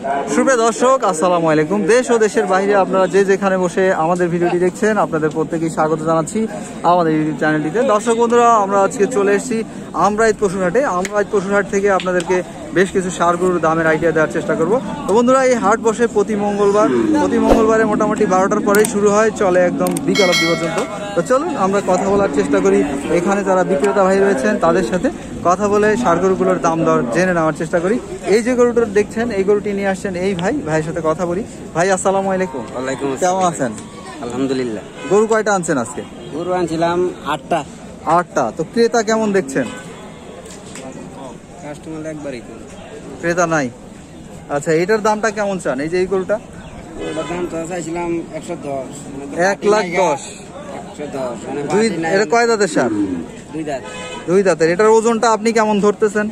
সুপ্রিয় দর্শক, আসসালামু আলাইকুম। দেশ ও দেশের বাইরে আপনারা যে যেখানে বসে আমাদের ভিডিওটি দেখছেন, আপনাদের প্রত্যেকেই স্বাগত জানাচ্ছি আমাদের ইউটিউব চ্যানেলটিতে। দর্শক বন্ধুরা, আমরা আজকে চলে এসেছি আমরাইত পশুরহাটে। আমরাইত পশুরহাট থেকে আপনাদেরকে বেশ কিছু ষাঁড় গরুর দামের আইডিয়া দেওয়ার চেষ্টা করব। তো বন্ধুরা, এই হাট বসে প্রতি মঙ্গলবার। প্রতি মঙ্গলবারে মোটামুটি 12টার পরেই শুরু হয়, চলে একদম বিকাল অবধি পর্যন্ত। তো চলুন আমরা কথা বলার চেষ্টা করি এখানে যারা বিক্রেতা ভাই রয়েছেন তাদের সাথে, কথা বলে ষাঁড় গরুগুলোর দাম দর জেনে নেওয়ার চেষ্টা করি। এই যে গরুটা দেখছেন, এই গরুটি নিয়ে আসছেন এই ভাইয়ের সাথে কথা বলি। ভাই আসসালামু আলাইকুম। ওয়ালাইকুম আসসালাম। কেমন আছেন? আলহামদুলিল্লাহ। গরু কয়টা আনছেন আজকে? গরু আনছিলাম 8টা। 8টা। তো ক্রেতা কেমন দেখছেন? কাস্টমার একবারই ক্রেতা নাই। আচ্ছা, এটার দামটা কেমন চান? এই যে এই গরুটা ওটার দাম তো চাইছিলাম 110। 1,10,000। 110 মানে এটা কয় দাঁতের সার? 2 দাঁত। 2 দাঁতের। এটার ওজনটা আপনি কেমন ধরতেছেন?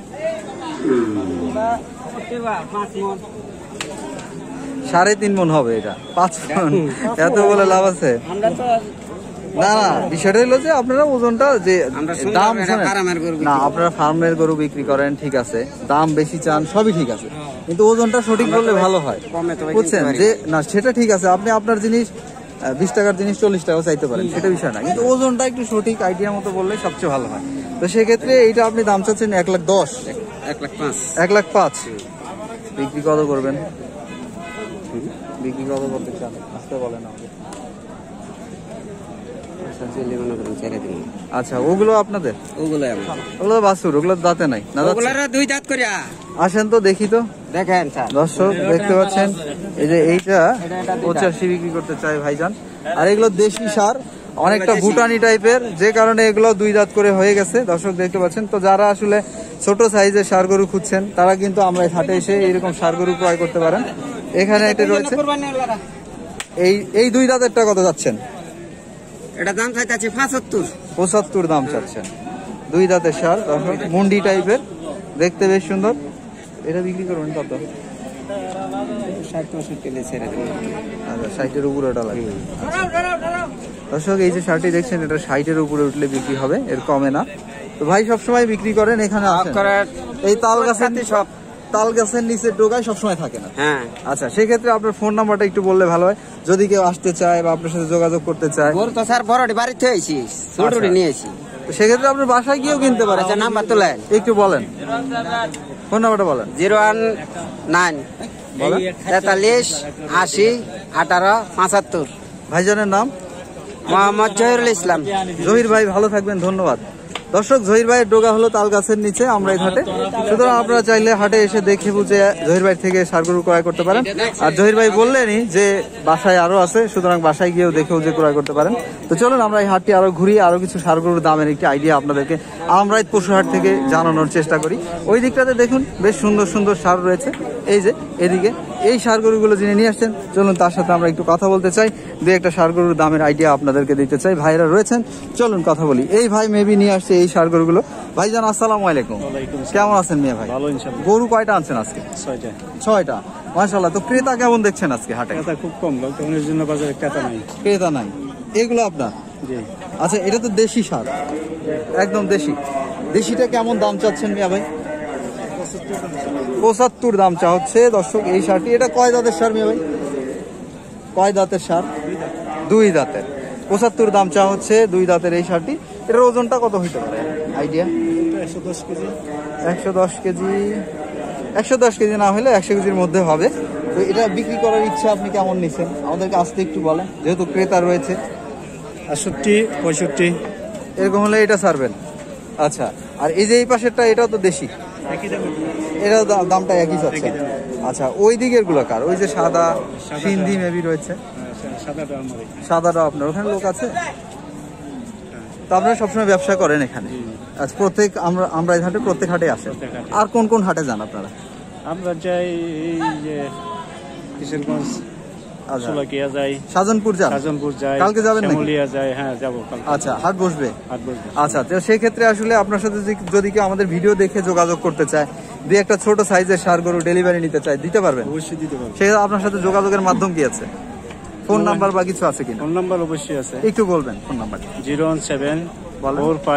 3.5 মণ হবে। এটা 5 মণ। এত বলে লাভ আছে? না না, বিষয়টা হলো যে আপনারা ওজনটা যে দাম না, আপনারা ফার্মের গরু বিক্রি করেন, ঠিক আছে, দাম বেশি চান, সবই ঠিক আছে, কিন্তু ওজনটা সঠিক বললে ভালো হয়, বুঝছেন? যে না, সেটা ঠিক আছে, আপনি আপনার জিনিস 20 টাকার জিনিস 40 টাকা চাইতে পারেন, সেটা বিষয় না, কিন্তু ওজনটা একটু সঠিক আইডিয়া মতো বললে সবচেয়ে ভালো হয়। তো সেক্ষেত্রে এইটা আপনি দাম চাচ্ছেন 1,10,000। 1,05,000। বিক্রি কত করবেন? বিক্রি কত করতে চান? আসতে বলেন আমাকে। আচ্ছা, ওগুলো আপনাদের? ওগুলো বাছুর, ওগুলো দাঁতে নাই না? 2 দাঁত করে আসেন তো দেখি। তো দেখেন দর্শক দেখতে পাচ্ছেন, এই যে এইটা 85 বিক্রি করতে চাই ভাইজান। আর এগুলো দেশি সার, অনেকটা ভুটানি টাইপের, যে কারণে এগুলো 2 দাঁত করে হয়ে গেছে। দর্শক দেখতে পাচ্ছেন। তো যারা আসলে ছোট সাইজের ষাঁড় গরু খুঁজছেন, তারা কিন্তু আমরা হাটে এসে এইরকম ষাঁড় গরু ক্রয় করতে পারেন। এখানে এটা রয়েছে। এই 2 দাঁতেরটা কত যাচ্ছেন? এটা দাম চাইতেছি 75 দাম চাচ্ছেন। 2 দাঁতের ষাঁড়, মুন্ডি টাইপের, দেখতে বেশ সুন্দর। এটা বিক্রি করবেন কত? 60-65 ছেড়ে দেবেন। আচ্ছা, 60-এর উপরে ওটা লাগবে। দর্শক, এই যে ষাঁড়টি দেখছেন, এটা 60-এর উপরে উঠলে বিক্রি হবে, এর কমে না। তো ভাই সবসময় বিক্রি করেন এখানে? এই তাল গাছের নিচের ডোগায় সবসময় থাকে না? হ্যাঁ। আচ্ছা, সেক্ষেত্রে আপনার ফোন নাম্বারটা একটু বললে ভালো হয়, যদি কেউ আসতে চায় বা আপনার সাথে যোগাযোগ করতে চায়। গরু তো স্যার বড়টি বাড়িতে হয়েছি, ছোটটি নিয়েছি। সেক্ষেত্রে আপনার বাসায় গিয়েও কিনতে পারেন। আচ্ছা, নাম্বার তোলেন, একটু বলেন, ফোন নাম্বারটা বলেন। 019-43-80-18-75। ভাইজানের নাম? মোহাম্মদ জহিরুল ইসলাম। জহির ভাই, ভালো থাকবেন, ধন্যবাদ। দর্শক, জহির ভাইয়ের ডোগা হলো তাল গাছের নিচে আমরাই হাটে। সুতরাং আপনারা চাইলে হাটে এসে দেখে বুঝে জহির ভাই থেকে ষাঁড় গরু ক্রয় করতে পারেন। আর জহির ভাই বললেনই যে বাসায় আরো আছে, সুতরাং বাসায় গিয়েও দেখে বুঝে ক্রয় করতে পারেন। তো চলুন আমরা এই হাটটি আরো ঘুরিয়ে আরো কিছু ষাঁড় গরুর দামের একটি আইডিয়া আপনাদেরকে আমরাইত পশুহাট থেকে জানানোর চেষ্টা করি। ওই দিকটাতে দেখুন বেশ সুন্দর সুন্দর ষাঁড় রয়েছে। এই যে এদিকে এই ষাঁড় গরুগুলো যিনি নিয়ে আসছেন, চলুন তার সাথে আমরা একটু কথা বলতে চাই, 2-একটা ষাঁড় গরুর দামের আইডিয়া আপনাদেরকে দিতে চাই। ভাইরা রয়েছেন, চলুন কথা বলি। এই ভাই মেবি নিয়ে আসছে এই ষাঁড় গরুগুলো। ভাইজান আসসালামু আলাইকুম। কেমন আছেন মিয়া ভাই? ভালো, ইনশাআল্লাহ। গরু কয়টা আনছেন আজকে? 6টা। মাশাআল্লাহ। তো ক্রেতা কেমন দেখছেন আজকে হাটে? ক্রেতা খুব কম, লকডাউনের জন্য বাজারে ক্রেতা নাই। এগুলো আপনার? জি। আচ্ছা, এটা তো দেশি ষাঁড়, একদম দেশি। দেশিটা কেমন দাম চাচ্ছেন মিয়া ভাই? 75 দাম চা হচ্ছে। দর্শক, এই ষাঁড়টি, এটা কয় দাঁতের ষাঁড় মিয়া ভাই? কয় দাঁতের ষাঁড়? 2 দাঁতের। 75 দাম চা হচ্ছে 2 দাঁতের এই ষাঁড়টি। এটার ওজনটা কত হইতে পারে আইডিয়া? 110 কেজি। 110 কেজি। 110 কেজি না হলে 100 কেজির মধ্যে হবে। তো এটা বিক্রি করার ইচ্ছা আপনি কেমন নিচ্ছেন আমাদেরকে আসতে একটু বলেন, যেহেতু ক্রেতা রয়েছে। 68-65 এরকম হলে এটা ছাড়বেন। আচ্ছা, আর এই যে এই পাশেরটা, এটাও তো দেশি, এটাও দামটা একই যাচ্ছে। আচ্ছা, ওই দিকের গুলো কার? ওই যে সাদা সিন্ধি মেবি রয়েছে, সাদাটা আপনার ওখানে লোক আছে? তো আপনারা সবসময় ব্যবসা করেন এখানে? আচ্ছা, আমরা এই হাটে প্রত্যেক হাটে আসেন? আর কোন কোন হাটে যান আপনারা? আমরা যাই এই যে কিশোরগঞ্জ, সোলাকিয়া যাই, সাজনপুর যান? সাজনপুর যাই। কালকে যাবেন নাকি? শ্যামলিয়া যাই। হ্যাঁ, যাবো কালকে। আচ্ছা, হাট বসবে? আচ্ছা, তো সেই ক্ষেত্রে আসলে আপনার সাথে যদি কেউ আমাদের ভিডিও দেখে যোগাযোগ করতে চায়, 2-একটা ছোট সাইজের ষাঁড় গরু ডেলিভারি নিতে চায়, দিতে পারবেন? অবশ্যই দিতে পারবো। সে আপনার সাথে যোগাযোগের মাধ্যম কি আছে? ফোন নাম্বার বা কিছু আছে কিনা? ফোন নাম্বার অবশ্যই আছে। একটু বলবেন ফোন নাম্বার। 017 বলেন।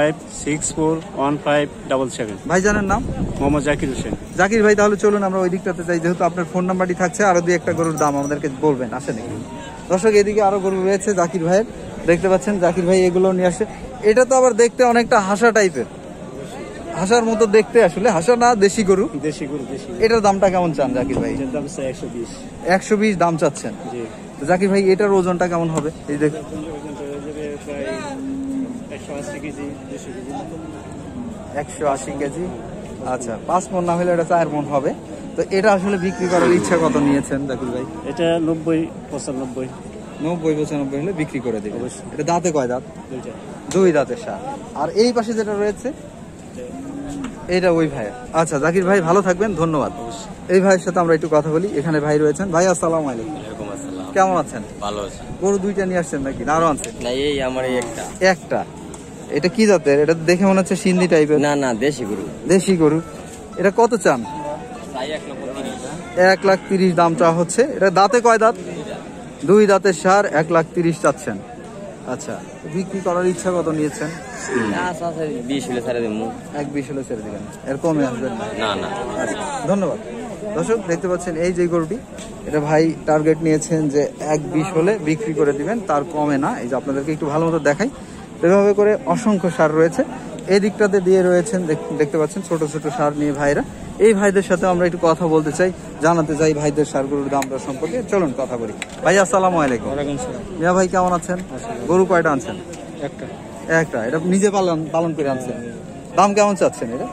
45641577। ভাইজানের নাম? মোহাম্মদ জাকির হোসেন। জাকির ভাই, তাহলে চলুন আমরা ওই দিকটাতে যাই, যেহেতু আপনার ফোন নাম্বারটি থাকছে। আরো দুই একটা গরুর দাম আমাদেরকে বলবেন, আসেন একটু। দর্শক, এদিকে আরো গরু রয়েছে জাকির ভাইয়ের, দেখতে পাচ্ছেন জাকির ভাই এগুলো নিয়ে আসে। এটা তো আবার দেখতে অনেকটা হাসা টাইপের, হাসার মতো দেখতে, আসলে হাসা না, দেশি গরু। দেশি গরু, দেশি। এটার দামটা কেমন চান জাকির ভাই? এটার দাম হচ্ছে 120। 120 দাম চাচ্ছেন। জি। তো জাকির ভাই, এটার ওজনটা কেমন হবে? এই দেখ, প্রায় 180 কেজি, 200 কেজি। 180 কেজি। আচ্ছা, 5 মণ না হলে এটা 4 মণ হবে। তো এটা আসলে বিক্রি করার ইচ্ছা কত নিয়েছেন জাকির ভাই? এটা 90 95। 90-95 হলে বিক্রি করে দেবে। অবশ্যই। এটা দাঁতে কয় দাঁত? দুইটা। 2 দাঁতের সার। আর এই পাশে যেটা রয়েছে এটা ওই ভাই। আচ্ছা জাকির ভাই, ভালো থাকবেন, ধন্যবাদ। এই ভাইয়ের সাথে আমরা একটু কথা বলি। এখানে ভাই রয়েছেন। ভাই আসসালামু আলাইকুম। ওয়ালাইকুম আসসালাম। কেমন আছেন? ভালো আছি। গরু দুইটা নিয়ে আসছেন নাকি, না আরো আনছেন? না, এই আমার এই একটা। একটা। এটা কি জাতের? এটা দেখে মনে হচ্ছে সিন্ধি টাইপের। না না, দেশি গরু। দেশি গরু। এটা কত চান? তাই 1,30,000। 1,30,000 দাম চাওয়া হচ্ছে। এটা দাঁতে কয় দাঁত? 2 দাঁতের সার, 1,30,000 চাচ্ছেন। আচ্ছা, বিক্রি করার ইচ্ছা কত নিয়েছেন? আচ্ছা আচ্ছা, 20 হলে ছেড়ে দেবো। 1,20 হলে ছেড়ে দিবেন, এর কমে আসবেন না? না না। আচ্ছা, ধন্যবাদ। দর্শক, দেখতে পাচ্ছেন এই যে গরুটি, এটা ভাই টার্গেট নিয়েছেন যে 1,20 হলে বিক্রি করে দিবেন, তার কমে না। এই যে আপনাদেরকে একটু ভালো মতো দেখাই, এভাবে করে অসংখ্য সার রয়েছে। এই দিকটাতে দিয়ে রয়েছেন, দেখতে পাচ্ছেন ছোট ছোট সার নিয়ে ভাইরা। এই ভাইদের সাথে আমরা একটু কথা বলতে চাই, জানাতে চাই ভাইদের সারগুলোর দাম দর সম্পর্কে। চলুন কথা বলি। ভাই আসসালামু আলাইকুম। ওয়ালাইকুম সালাম। মিয়া ভাই, কেমন আছেন? গরু কয়টা আনছেন? একটা। একটা। এটা নিজে পালন করে আনছেন। দাম কেমন চাচ্ছেন? এটা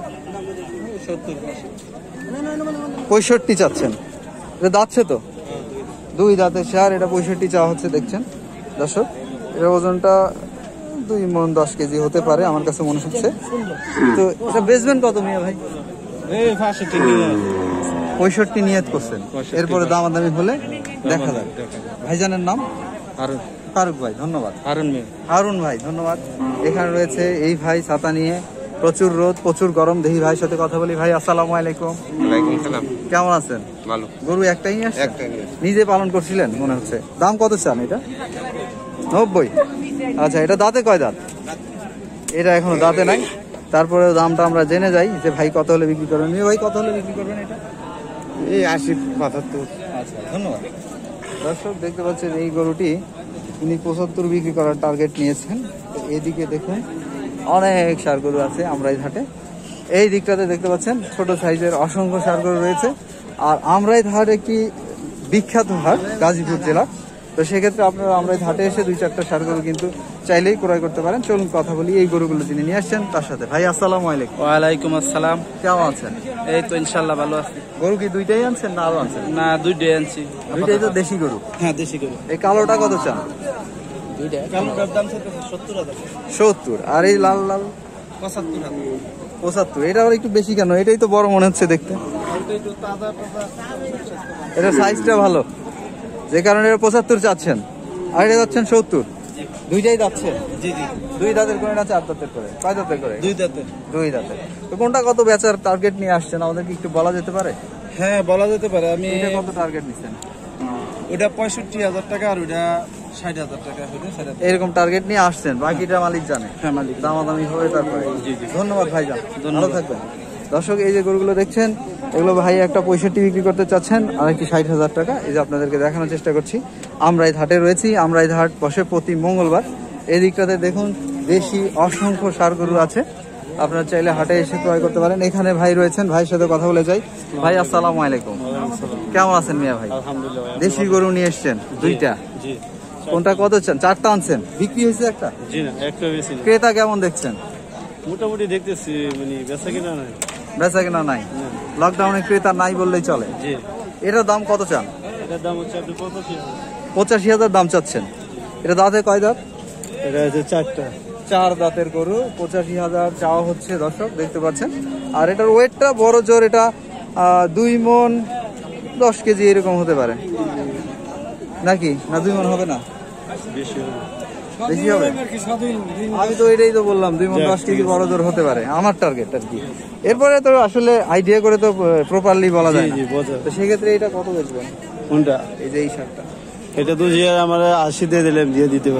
65 চাচ্ছেন। এটা দাঁতছে তো? 2 দাঁতের সার, এটা 65 চাওয়া হচ্ছে। দেখছেন দর্শক, এর ওজনটা 2 মণ 10 কেজি হতে পারে আমার কাছে মনে হচ্ছে। তো এটা বেচবেন কত মিয়া ভাই? 65 নিয়ত করছেন। এরপরে দামাদামি হলে দেখা যাবে। ভাইজানের নাম? ফারুক ভাই, ধন্যবাদ। হারুন ভাই, ধন্যবাদ। এখানে রয়েছে এই ভাই ছাতা নিয়ে, প্রচুর রোদ, প্রচুর গরম। দেখি ভাইয়ের সাথে কথা বলি। ভাই আসসালামু আলাইকুম। ওয়ালাইকুম সালাম। কেমন আছেন? ভালো। গরু একটাই নিয়ে আসছেন? একটাই নিয়ে নিজে পালন করছিলেন মনে হচ্ছে। দাম কত চান এটা? 90। আচ্ছা, এটা দাঁতে কয় দাঁত? এটা এখনো দাঁতে নাই। তারপরে দামটা আমরা জেনে যাই যে ভাই কত হলে বিক্রি করবেন। ভাই কত হলে বিক্রি করবেন এটা? এই 80-75। আচ্ছা, ধন্যবাদ। দর্শক, দেখতে পাচ্ছেন এই গরুটি উনি 75 বিক্রি করার টার্গেট নিয়েছেন। তো এদিকে দেখুন অনেক সার গরু আছে আমরাই ঘাটে। এই দিকটাতে দেখতে পাচ্ছেন ছোট সাইজের অসংখ্য সার গরু রয়েছে। আর আমরাই হাট একটি বিখ্যাত হাট গাজীপুর জেলা। তো সেক্ষেত্রে আপনারা আমরাই হাটে এসে 2-4টা সার গরু কিন্তু চাইলেই ক্রয় করতে পারেন। চলুন কথা বলি এই গরুগুলো যিনি নিয়ে আসছেন তার সাথে। ভাই আসসালামু আলাইকুম। ওয়ালাইকুম আসসালাম। কেমন আছেন? এই তো ইনশাল্লাহ ভালো আছি। গরু কি দুইটাই আনছেন না আরো আনছেন? না, দুইটাই আনছি। দুইটাই তো দেশি গরু। হ্যাঁ, দেশি গরু। এই কালোটা কত চান? দুইটা। কালোটার দাম 70,000। 70। আর এই লাল লাল? 75,000। 75। এটা আবার একটু বেশি কেন? এটাই তো বড় মনে হচ্ছে দেখতে। এটা সাইজটা ভালো, যে কারণে এটা 75 চাচ্ছেন। আর এটা যাচ্ছেন 70। দুইটাই যাচ্ছে? জি জি। 2 দাঁতের করে না 4 দাঁতের করে? কয় দাঁতের করে? 2 দাঁতের। 2 দাঁতের। তো কোনটা কত বেচার টার্গেট নিয়ে আসছেন আমাদেরকে একটু বলা যেতে পারে? হ্যাঁ, বলা যেতে পারে। আমি এটা কত টার্গেট নিছেন? ওটা 65,000 টাকা আর ওটা 60,000 টাকা হইলো। এরকম টার্গেট নিয়ে আসছেন, বাকিটা মালিক জানে। হ্যাঁ, মালিক। দামাদামি হবে তারপরে। ধন্যবাদ ভাইজান, ভালো থাকবেন। দর্শক, এই যে গরুগুলো দেখছেন, এগুলো ভাই একটা 65 বিক্রি করতে চাচ্ছেন, আর একটি 60,000 টাকা। এই যে আপনাদেরকে দেখানোর চেষ্টা করছি। আমরাই হাটে রয়েছি। আমরাই হাট বসে প্রতি মঙ্গলবার। এই দিকটাতে দেখুন দেশি অসংখ্য সার গরু আছে, আপনারা চাইলে হাটে এসে ক্রয় করতে পারেন। এখানে ভাই রয়েছেন, ভাইয়ের সাথে কথা বলে যাই। ভাই আসসালামু আলাইকুম। কেমন আছেন মিয়া ভাই? আলহামদুলিল্লাহ। দেশি গরু নিয়ে এসছেন দুইটা। জি। কোনটা কত চান? 4টা আনছেন, বিক্রি হয়েছে একটা। জি না, একটা বেশি না। ক্রেতা কেমন দেখছেন? মোটামুটি দেখতেছি, মানে বেচা কিনা নাই। বেচা কেনা নাই? লকডাউনে ক্রেতা নাই বললেই চলে। জি। এটার দাম কত চান? এটার দাম হচ্ছে আপনি 85,000। 85,000 দাম চাচ্ছেন। এটা দাঁতে কয় দাঁত? এটা হচ্ছে 4টা। 4 দাঁতের গরু, 85,000 চাওয়া হচ্ছে। দর্শক দেখতে পাচ্ছেন। আর এটার ওয়েটটা বড় জোর, এটা 2 মণ 10 কেজি এরকম হতে পারে নাকি? না 2 মণ হবে না, বেশি হবে। বেশি হবে? আমি তো এটাই তো বললাম 2 মণ 10 কেজি বড় জোর হতে পারে আমার টার্গেট আর কি। এরপরে তো আসলে আইডিয়া করে তো প্রপারলি বলা যায় না। জি, বোঝা। তো সেক্ষেত্রে এটা কত বেচবেন? কোনটা? এই যে এই শার্টটা এটা তো যে আমার 80 দিয়ে দিলাম, দিয়ে দিতে পারি।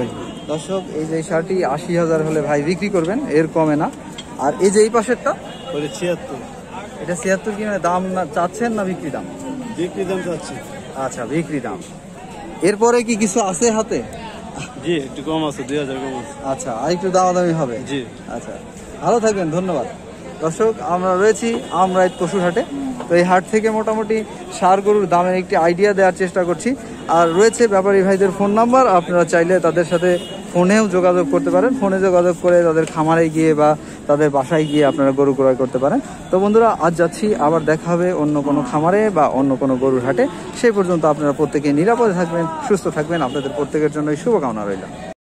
দর্শক এই যে শার্টটি ৮০,০০০ হলে ভাই বিক্রি করবেন, এর কমে না। আর এই যে এই পাশেরটা ওটা 76। এটা ৭৬ কি, মানে দাম না চাচ্ছেন না বিক্রি দাম? বিক্রি দাম চাচ্ছি। আচ্ছা, বিক্রি দাম। এরপরে কি কিছু আছে হাতে? জি, একটু কম আছে, 2000 কম আছে। আচ্ছা, আর একটু দামাদামি হবে। জি। আচ্ছা, ভালো থাকবেন, ধন্যবাদ। দর্শক, আমরা রয়েছি আমরাইত পশুর হাটে। তো এই হাট থেকে মোটামুটি ষাঁড় গরুর দামের একটি আইডিয়া দেওয়ার চেষ্টা করছি। আর রয়েছে ব্যাপারী ভাইদের ফোন নাম্বার, আপনারা চাইলে তাদের সাথে ফোনেও যোগাযোগ করতে পারেন। ফোনে যোগাযোগ করে তাদের খামারে গিয়ে বা তাদের বাসায় গিয়ে আপনারা গরু ক্রয় করতে পারেন। তো বন্ধুরা, আজ যাচ্ছি, আবার দেখা হবে অন্য কোনো খামারে বা অন্য কোনো গরুর হাটে। সেই পর্যন্ত আপনারা প্রত্যেকে নিরাপদে থাকবেন, সুস্থ থাকবেন। আপনাদের প্রত্যেকের জন্যই শুভকামনা রইল।